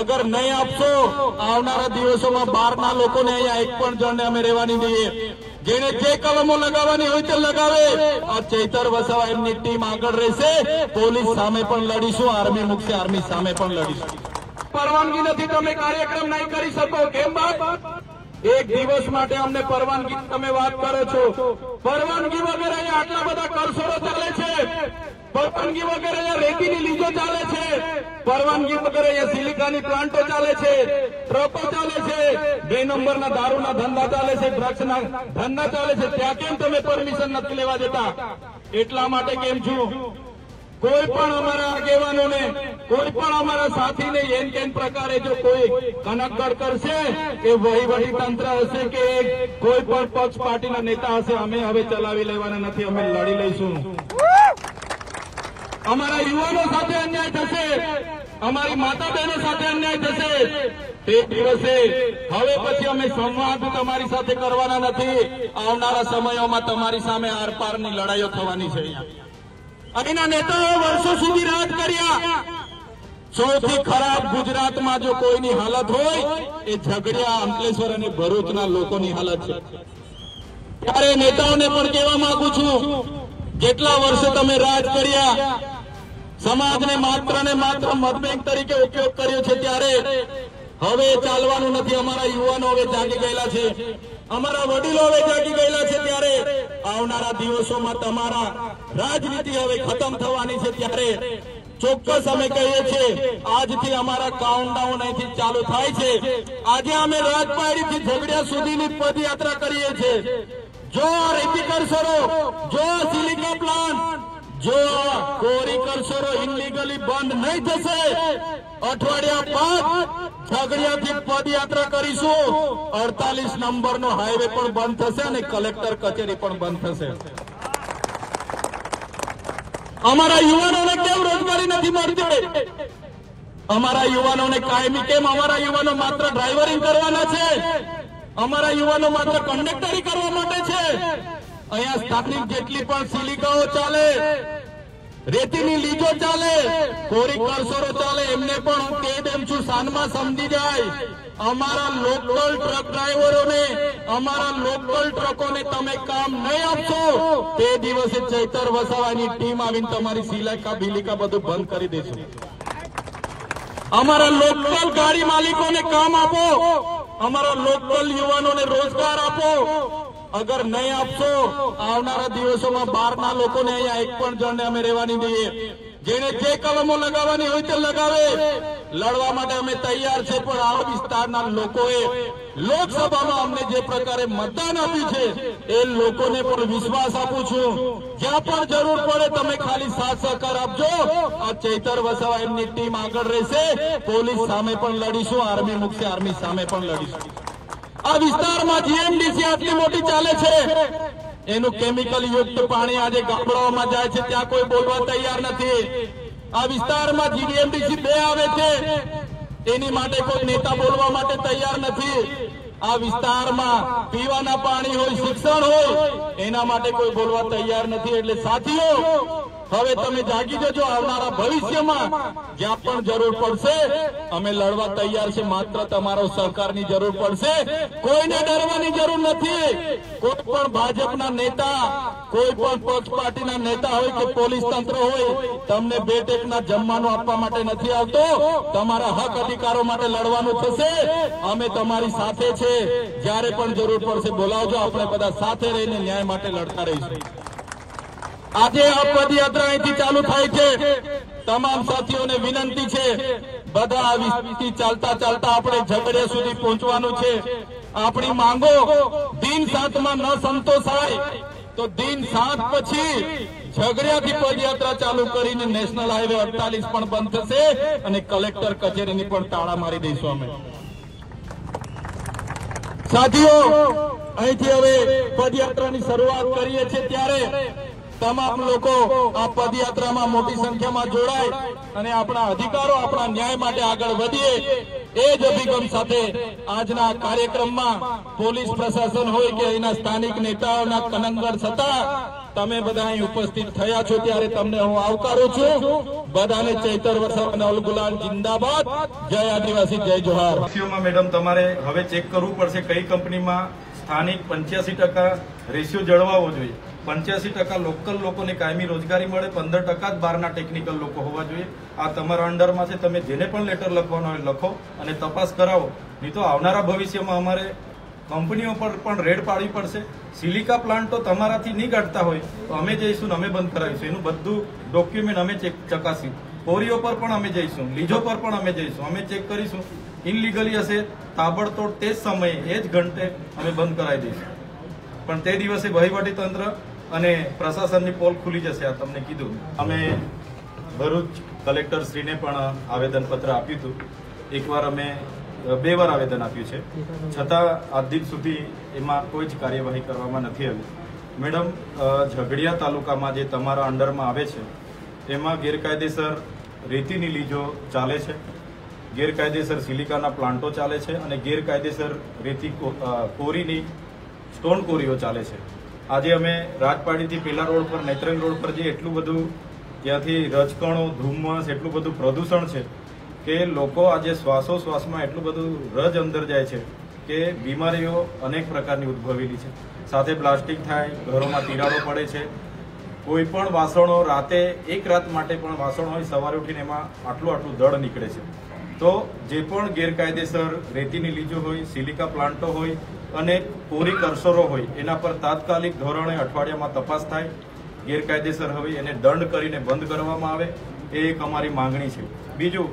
अगर नहीं आपशो आवनारा दिवसोमां बहारना लोकोने अहींया एक पण जणने अमे रहेवा नहीं दઈએ। જેને જે કલમો લગાવવાની હોય તે લગાવે। આ ચૈતર વસાવા એમની ટીમ આગળ રહેશે। પોલીસ સામે પણ લડીશું, આર્મી મુકશે, આર્મી સામે પણ લડીશું। પરવાનગી નથી, તમે કાર્યક્રમ નહીં કરી શકો। કેમ બાપ? એક દિવસ માટે અમને પરવાનગી તમે વાત કરો છો। પરવાનગી વગર અહીંયા આટલા બધા કરસોડો ચાલે છે, પરવાનગી વગર અહીંયા રેતીની લીજો ચાલે છે, પરવાનગી વગર અહીંયા સિલિકાની પ્લાન્ટો ચાલે છે, ટ્રકો ચાલે છે, 2 નંબરના દારૂના ધંધા ચાલે છે, ડ્રગ્સના ધંધા ચાલે છે। ત્યાં કેમ તમે પરમિશન નથી લેવા દેતા? એટલા માટે કેમ છું, કોઈ પણ અમારા આગેવાનોને, કોઈ પણ અમારા સાથીને એન કેન પ્રકારે જો કોઈ કનકગઢ કરશે કે વહીવટી તંત્ર હશે કે કોઈ પણ પક્ષ પાર્ટીના નેતા હશે, અમે હવે ચલાવી લેવાના નથી, અમે લડી લઈશું। અમારા યુવાનો સાથે અન્યાય થશે, અમારી માતા બહેનો સાથે અન્યાય થશે, તે દિવસે હવે પછી અમે સંવાદ તમારી સાથે કરવાના નથી। આવનારા સમયોમાં તમારી સામે આરપારની લડાઈઓ થવાની છે। અહીંના નેતાઓ વર્ષો સુધી રાજ કર્યા। સૌથી ખરાબ ગુજરાતમાં જો કોઈની હાલત હોય એ ઝઘડિયા, અંકલેશ્વર અને ભરૂચના લોકોની હાલત છે। ત્યારે નેતાઓને પણ કહેવા માંગુ છું, જેટલા વર્ષે તમે રાજ કર્યા, સમાજને માત્ર ને માત્ર મતબેંક તરીકે ઉપયોગ કર્યો છે, ત્યારે હવે ચાલવાનું નથી। અમારા યુવાનો હવે જાગી ગયેલા છે, અમારા વડીલો હવે જાગી ગયેલા છે। ત્યારે આવનારા દિવસોમાં તમારા રાજનીતિ હવે ખતમ થવાની છે। ત્યારે ચોક્કસ અમે કહીએ છીએ, આજથી અમારા કાઉન્ટડાઉન અહીંથી ચાલુ થાય છે। આજે અમે રાજપાડીથી ઝઘડિયા સુધીની પદયાત્રા કરીએ છીએ। જો રેતી કરશરો, જો સિલિકા પ્લાન્ટ, જો કોરી કરશરો ઇનલીગલી બંધ નહીં થશે, અઠવાડિયા બાદ ઝઘડિયાથી પદયાત્રા કરીશું। 48 નંબરનો હાઈવે પણ બંધ થશે અને કલેક્ટર કચેરી પણ બંધ થશે। અમારા યુવાનોને કેમ રોજગારી નથી મળતી? અમારા યુવાનોને કાયમી કેમ? અમારા યુવાનો માત્ર ડ્રાઈવરિંગ કરવાના છે, અમારા યુવાનો માત્ર કંડક્ટરી કરવા માટે છે। અહીંયા સ્થાનિક જેટલી પણ સિલિકાઓ ચાલે, રેતીની લીજો ચાલે, કોરી કરસોરો ચાલે, એમને પણ હું કહી દેમ છું, સાનમાં સમજી જાય। અમારા લોકલ ટ્રક ડ્રાઈવરોને, અમારા લોકલ ટ્રકોને તમે કામ નહીં આપશો, તે દિવસે ચૈતર વસાવાની ટીમ આવીને તમારી સિલિકા બિલિકા બધું બંધ કરી દેશે। અમારા લોકલ ગાડી માલિકોને કામ આપો, અમારા લોકલ યુવાનોને રોજગાર આપો। અગર નહીં આપશો આવનારા દિવસોમાં બહારના લોકોને અહીંયા એક પણ જણને અમે રહેવા નહીં દઈએ। જેને જે કલમો લગાવવાની હોય તે લગાવે। લડવા માટે અમે તૈયાર છે, પણ આ વિસ્તારના લોકોએ લોકસભામાં અમને જે પ્રકારે મતદાન આપ્યું છે એ લોકોને પણ વિશ્વાસ આપું છું, જ્યાં પણ જરૂર પડે તમે ખાલી સાથ સહકાર આપજો। આ ચૈતર વસાવા એમની ટીમ આગળ રહેશે। પોલીસ સામે પણ લડીશું, આર્મી મુકશે, આર્મી સામે પણ લડીશું। આ વિસ્તારમાં જીએમડીસી આટલી મોટી ચાલે છે, એનું કેમિકલ યુક્ત પાણી આજે ગામડાઓમાં જાય છે, ત્યાં કોઈ બોલવા તૈયાર નથી। આ વિસ્તારમાં જીએમડીસી 2 આવે છે, એની માટે કોઈ નેતા બોલવા માટે તૈયાર નથી। આ વિસ્તારમાં પીવાના પાણી હોય, શિક્ષણ હોય, એના માટે કોઈ બોલવા તૈયાર નથી। એટલે સાથીઓ, હવે તમે જાગી જજો। આવનારા ભવિષ્યમાં જ્યાં પણ જરૂર પડશે અમે લડવા તૈયાર છે, માત્ર તમારો સહકારની જરૂર પડશે। કોઈને ડરવાની જરૂર નથી। કોઈ પણ ભાજપના નેતા, કોઈ પણ પક્ષ પાર્ટીના નેતા હોય કે પોલીસ તંત્ર હોય, તમને 2 ટેકના જમવાનું આપવા માટે નથી આવતો। તમારા હક અધિકારો માટે લડવાનું થશે। અમે તમારી સાથે છે, જ્યારે પણ જરૂર પડશે બોલાવજો, આપણે બધા સાથે રહીને ન્યાય માટે લડતા રહીશું। આજે આ પદયાત્રા અહીંથી ચાલુ થાય છે। તમામ સાથીઓને વિનંતી છે, બધા આ વિસ્તારથી ચાલતા ચાલતા આપણે ઝઘડિયા સુધી પહોંચવાનું છે। આપણી માંગો દિન 7માં ન સંતોષાય તો દિન 7 પછી ઝઘડિયાથી પદયાત્રા ચાલુ કરીને નેશનલ હાઈવે 48 પણ બંધ થશે અને કલેક્ટર કચેરીની પણ તાળા મારી દઈશું અમે। સાથીઓ, અહીંથી હવે પદયાત્રાની શરૂઆત કરીએ છીએ, ત્યારે તમામ લોકો આ પદયાત્રામાં મોટી સંખ્યામાં જોડાય અને આપણા અધિકારો, આપણા ન્યાય માટે આગળ વધીએ, એ જ અભિગમ સાથે આજના કાર્યક્રમમાં પોલીસ પ્રશાસન હોય કે અહીંના સ્થાનિક નેતાઓના કનંગળ છતાં તમે બધા અહીં ઉપસ્થિત થયા છો ત્યારે તમને હું આવકારું છું. બધાને ચૈતર વસાવા નવલ ગુલાલ જિંદાબાદ. જય આદિવાસી, જય જોહાર. મેડમ, તમારે હવે ચેક કરવું પડશે કઈ કંપનીમાં સ્થાનિક 85% રેશિયો જળવાવો જોઈએ. 85% લોકલ લોકોને કાયમી રોજગારી મળે, 15% જ બહારના ટેકનિકલ લોકો હોવા જોઈએ. આ તમારા અંડરમાં છે. તમે જેને પણ લેટર લખવાનો હોય લખો અને તપાસ કરાવો. નહીં તો આવનારા ભવિષ્યમાં અમારે કંપનીઓ પર પણ રેડ પાડવી પડશે. સિલિકા પ્લાન્ટ તો તમારાથી નહીં કાઢતા હોય તો અમે જઈશું ને અમે બંધ કરાવીશું. એનું બધું ડોક્યુમેન્ટ અમે ચકાસીશું. કોરીઓ પર પણ અમે જઈશું, લીજો પર પણ અમે જઈશું, અમે ચેક કરીશું. ઇનલીગલી હશે તાબડતોડ તે જ સમયે એ જ ઘંટે અમે બંધ કરાવી દઈશું. પણ તે દિવસે વહીવટી તંત્ર અને પ્રશાસનની પોલ ખુલી જશે. આ તમને કીધું. અમે ભરૂચ કલેક્ટર શ્રીને પણ આવેદનપત્ર આપ્યું હતું. એકવાર અમે 2 વાર આવેદન આપ્યું છે, છતાં આજ દિન સુધી એમાં કોઈ જ કાર્યવાહી કરવામાં નથી આવી. મેડમ, ઝઘડિયા તાલુકામાં જે તમારા અંડરમાં આવે છે એમાં ગેરકાયદેસર રેતીની લીજો ચાલે છે, ગેરકાયદેસર સિલિકાના પ્લાન્ટો ચાલે છે અને ગેરકાયદેસર રેતી કોરીની સ્ટોન કોરીઓ ચાલે છે. આજે અમે રાજપાડીથી પેલા રોડ પર નેત્રંગ રોડ પર જે એટલું બધું ત્યાંથી રજકણો, ધુમ્મસ, એટલું બધું પ્રદૂષણ છે કે લોકો આજે શ્વાસોશ્વાસમાં એટલું બધું રજ અંદર જાય છે કે બીમારીઓ અનેક પ્રકારની ઉદ્ભવેલી છે. સાથે પ્લાસ્ટિક થાય, ઘરોમાં તિરાડો પડે છે. કોઈ પણ વાસણો રાતે 1 રાત માટે પણ વાસણ હોય, સવારે ઉઠીને એમાં આટલું દળ નીકળે છે. તો જે પણ ગેરકાયદેસર રેતીની લીજો હોય, સિલિકા પ્લાન્ટો હોય અને કોરી કરસરો હોય એના પર તાત્કાલિક ધોરણે અઠવાડિયામાં તપાસ થાય. ગેરકાયદેસર હોય એને દંડ કરીને બંધ કરવામાં આવે, એ એક અમારી માંગણી છે. બીજું,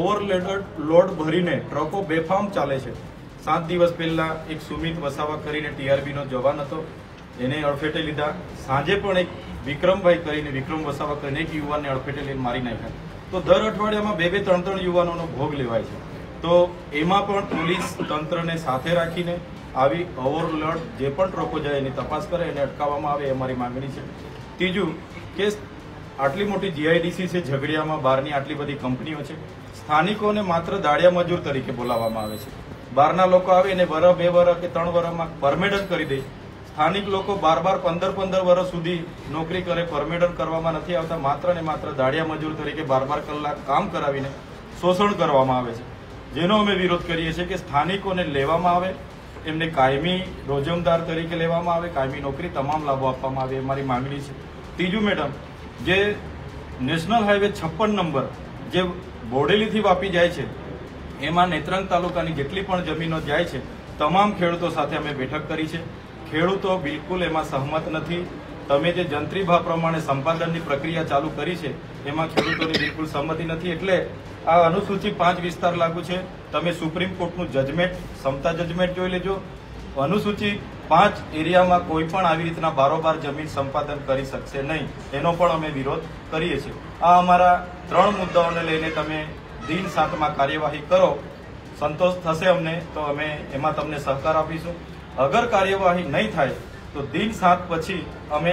ઓવરલોડ ભરીને ટ્રકો બેફામ ચાલે છે. 7 દિવસ પહેલા એક સુમિત વસાવા કરીને TRBનો જવાન હતો, એને અડફેટે લીધા. સાંજે પણ એક વિક્રમભાઈ કરીને, વિક્રમ વસાવા કરીને એક યુવાનને અડફેટે લઈને મારી નાખ્યા. તો દર અઠવાડિયામાં 2-2, 3-3 યુવાનોનો ભોગ લેવાય છે. તો એમાં પણ પોલીસ તંત્રને સાથે રાખીને આવી ઓવરલોડ જે પણ ટ્રકો જાય એની તપાસ કરે, એને અટકાવવામાં આવે, એ અમારી માંગણી છે. ત્રીજું કે આટલી મોટી GIDC છે ઝઘડિયામાં, બહારની આટલી બધી કંપનીઓ છે, સ્થાનિકોને માત્ર દાડિયા મજૂર તરીકે બોલાવવામાં આવે છે. બહારના લોકો આવે એને વર્ષ, 2 વર્ષ કે 3 વર્ષમાં પરમેનન્ટ કરી દે. સ્થાનિક લોકો 12-15 વર્ષ સુધી નોકરી કરે, પરમેનન્ટ કરવામાં નથી આવતા. માત્ર ને માત્ર દાડિયા મજૂર તરીકે 12 કલાક કામ કરાવીને શોષણ કરવામાં આવે છે. જેનો અમે વિરોધ કરીએ છીએ કે સ્થાનિકોને લેવામાં આવે, એમને કાયમી રોજમદાર તરીકે લેવામાં આવે, કાયમી નોકરી, તમામ લાભો આપવામાં આવે, એ મારી માંગણી છે. ત્રીજું મેડમ, જે નેશનલ હાઈવે 56 નંબર જે બોડેલીથી વાપી જાય છે એમાં નેત્રંગ તાલુકાની જેટલી પણ જમીનો જાય છે તમામ ખેડૂતો સાથે અમે બેઠક કરી છે. ખેડૂતો બિલકુલ એમાં સહમત નથી. તમે જે જંત્રી ભાવ પ્રમાણે સંપાદનની પ્રક્રિયા ચાલુ કરી છે એમાં ખેડૂતોની બિલકુલ સંમતિ નથી. એટલે આ અનુસૂચિ 5 વિસ્તાર લાગુ છે. તમે સુપ્રીમ કોર્ટનું જજમેન્ટ, સમતા જજમેન્ટ જોઈ લેજો. અનુસૂચિ 5 એરિયામાં કોઈ પણ આવી રીતના બારોબાર જમીન સંપાદન કરી શકશે નહીં, એનો પણ અમે વિરોધ કરીએ છીએ. આ અમારા 3 મુદ્દાઓને લઈને તમે દિન 7માં કાર્યવાહી કરો, સંતોષ થશે અમને તો અમે એમાં તમને સહકાર આપીશું. અગર કાર્યવાહી નહીં થાય તો દિન 7 પછી અમે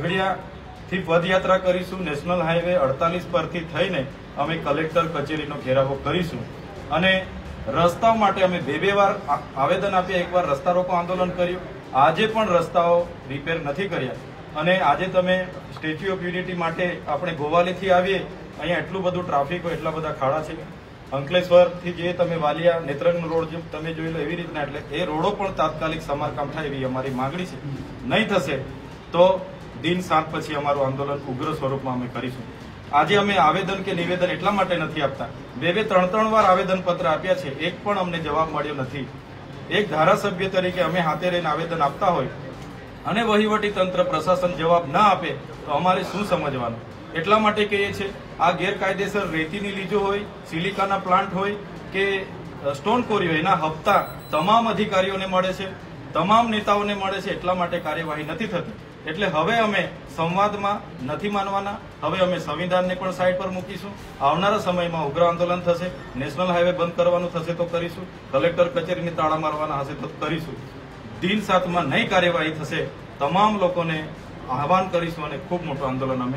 ઝઘડિયાથી પદયાત્રા કરીશું. નેશનલ હાઈવે 48 પરથી થઈને અમે કલેક્ટર કચેરીનો ઘેરાવો કરીશું. અને રસ્તાઓ માટે અમે 2 વાર આવેદન આપ્યા. એકવાર રસ્તા રોકો આંદોલન કર્યું. આજે પણ રસ્તાઓ રિપેર નથી કર્યા. અને આજે તમે સ્ટેચ્યુ ઓફ યુનિટી માટે આપણે ગોવાલીથી આવીએ, અહીંયા એટલું બધું ટ્રાફિક હોય, એટલા બધા ખાડા છે. અંકલેશ્વરથી જે તમે વાલિયા નેત્રંગ રોડ જે તમે જોઈ લો એવી રીતના, એટલે એ રોડો પણ તાત્કાલિક સમારકામ થાય એવી અમારી માંગણી છે. નહીં થશે તો દિન 7 પછી અમારું આંદોલન ઉગ્ર સ્વરૂપમાં અમે કરીશું. આજે અમે આવેદન કે નિવેદન એટલા માટે નથી આપતા, 2-2, 3-3 વાર આવેદન પત્ર આપ્યા છે, એક પણ અમને જવાબ મળ્યો નથી. એક ધારાસભ્ય તરીકે અમે હાથે રહીને આવેદન આપતા હોય અને વહીવટી તંત્ર, પ્રશાસન જવાબ ના આપે તો અમારે શું સમજવાનું? એટલા માટે કહીએ છીએ, આ ગેરકાયદેસર રેતીની લીજો હોય, સિલિકાના પ્લાન્ટ હોય કે સ્ટોન કોરી હોય, એના હપ્તા તમામ અધિકારીઓને મળે છે, તમામ નેતાઓને મળે છે. એટલા માટે કાર્યવાહી નથી થતી. એટલે હવે અમે સંવાદમાં નથી માનવાના. હવે અમે સંવિધાનને પણ સાઈડ પર મૂકીશું. આવનારા સમયમાં ઉગ્ર આંદોલન થશે. નેશનલ હાઈવે બંધ કરવાનું થશે તો કરીશું. કલેક્ટર કચેરીને તાળા મારવાના હશે તો કરીશું. દિન 7માં નહીં કાર્યવાહી થશે, તમામ લોકોને આહવાન કરીશું અને ખૂબ મોટું આંદોલન અમે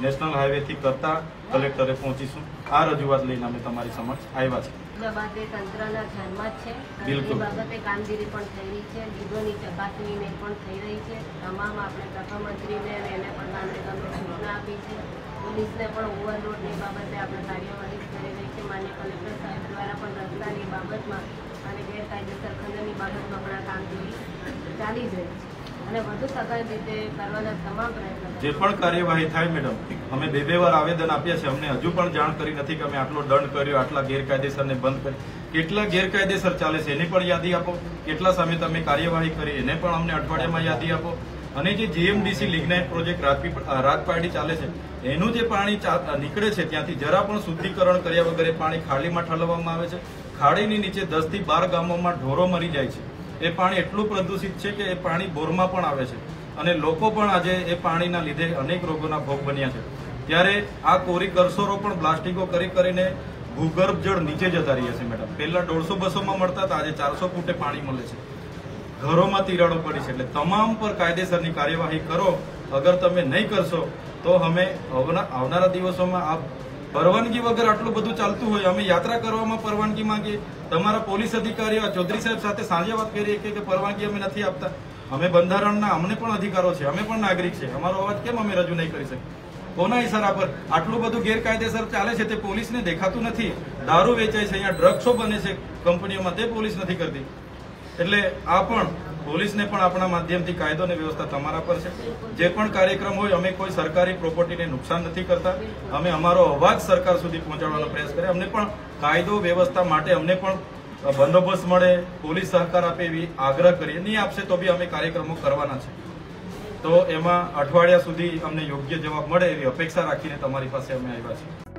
નેશનલ હાઈવેથી કરતા કલેક્ટરે પહોંચીશું. આ રજૂઆત લઈને અમે તમારી સમક્ષ આવ્યા છે. બાબતે તંત્રના ધ્યાનમાં જ છે અને બિલકુલ. એ બાબતે કામગીરી પણ થઈ રહી છે, લીગોની ચકાસણીને પણ થઈ રહી છે. તમામ આપણે પ્રધાનમંત્રીને અને એને પણ નાગરિકોને સૂચના આપી છે. પોલીસને પણ ઓવરલોડની બાબતે આપણે કાર્યવાહી કરી રહી છે. માન્ય કલેક્ટર સાહેબ દ્વારા પણ રસ્તાની બાબતમાં અને ગેરકાયદેસર ખનનની બાબતમાં પણ આ કામગીરી ચાલી જ રહી છે અને વધુ સઘન રીતે કરવાના તમામ પ્રયત્નો જે પણ કાર્યવાહી થાય મેડમ, અમે બે વાર આવેદન આપ્યા છે. અમને હજુ પણ જાણ કરી નથી કે અમે આટલો દંડ કર્યો, આટલા ગેરકાયદેસરને બંધ કરી. કેટલા ગેરકાયદેસર ચાલે છે એની પણ યાદી આપો. કેટલા સામે તમે કાર્યવાહી કરી એને પણ અમને અઠવાડિયામાં યાદી આપો. અને જે જીએમડીસી લિગ્નાઇટ પ્રોજેક્ટ રાજપારડી ચાલે છે એનું જે પાણી નીકળે છે ત્યાંથી જરા પણ શુદ્ધિકરણ કર્યા વગર એ પાણી ખાડીમાં ઠલવવામાં આવે છે. ખાડીની નીચે 10 થી 12 ગામોમાં ઢોરો મરી જાય છે. એ પાણી એટલું પ્રદૂષિત છે કે એ પાણી બોરમાં પણ આવે છે અને લોકો પણ આજે એ પાણીના લીધે અનેક રોગોના ભોગ બન્યા છે. ત્યારે આ કોરી કરસોરો પણ પ્લાસ્ટિકો કરીને ભૂગર્ભ જળ નીચે જતા રહ્યા છે મેડમ. પહેલા 150-200 માં મળતા હતા, આજે 400 ફૂટે પાણી મળે છે. ઘરોમાં તિરાડો પડી છે. એટલે તમામ પર કાયદેસરની કાર્યવાહી કરો. અગર તમે નહીં કરશો તો અમે આવનારા દિવસોમાં આ પરવાનગી વગર આટલું બધું ચાલતું હોય, અમે યાત્રા કરવામાં પરવાનગી માંગીએ, તમારા પોલીસ અધિકારીઓ ચૌધરી સાહેબ સાથે સાંજે વાત કરીએ કે પરવાનગી અમે નથી આપતા. અમે બંધારણના અમને પણ અધિકારો છે, અમે પણ નાગરિક છે. અમારો અવાજ કેમ અમે રજૂ નહીં કરી શકીએ? કોના ઇશારા પર આટલું બધું ગેરકાયદેસર ચાલે છે તે પોલીસને દેખાતું નથી. દારૂ વેચાય છે, અહીંયા ડ્રગ્સો બને છે કંપનીઓમાં, તે પોલીસ નથી કરતી. એટલે આ પણ પોલીસને પણ આપણા માધ્યમથી કાયદો અને વ્યવસ્થા તમારા પર છે. જે પણ કાર્યક્રમ હોય અમે કોઈ સરકારી પ્રોપર્ટીને નુકસાન નથી કરતા. અમે અમારો અવાજ સરકાર સુધી પહોંચાડવાનો પ્રયાસ કરીએ. અમને પણ કાયદો વ્યવસ્થા માટે અમને પણ બંદોબસ્ત મળે, પોલીસ સહકાર આપે એવી આગ્રહ કરીએ. નહીં આપશે તો બી અમે કાર્યક્રમો કરવાના છે. તો એમાં અઠવાડિયા સુધી અમને યોગ્ય જવાબ મળે એવી અપેક્ષા રાખીને તમારી પાસે અમે આવ્યા છીએ.